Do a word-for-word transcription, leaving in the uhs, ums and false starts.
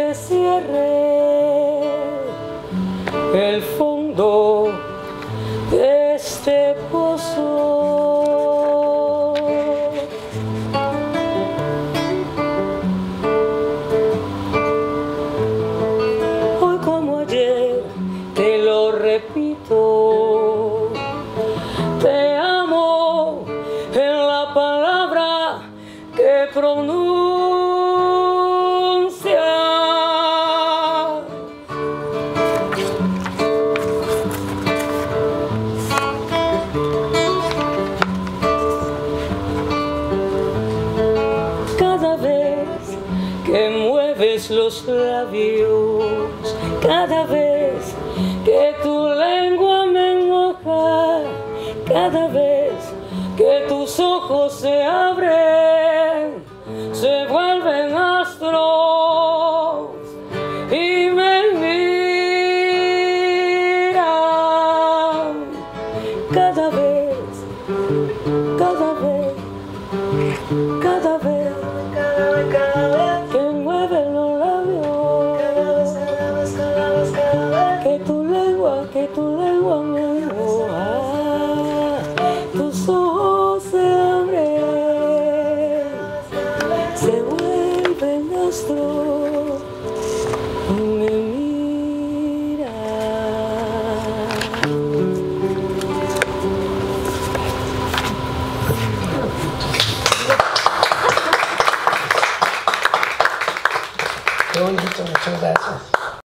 se cierre el fondo de este pozo. Hoy como ayer te lo repito, te amo en la palabra que pronuncia. Cada vez que mueves los labios, cada vez que tu lengua me moja, cada vez que tus ojos se abren, se vuelven astros y me miran. Cada vez, cada vez, cada vez, cada vez, cada vez que mueven los labios, cada vez, cada vez, cada vez, cada vez que tu lengua, que tu lengua me moja, tus ojos se abren, se vuelven astros y me miran. Qué bonito, muchas gracias.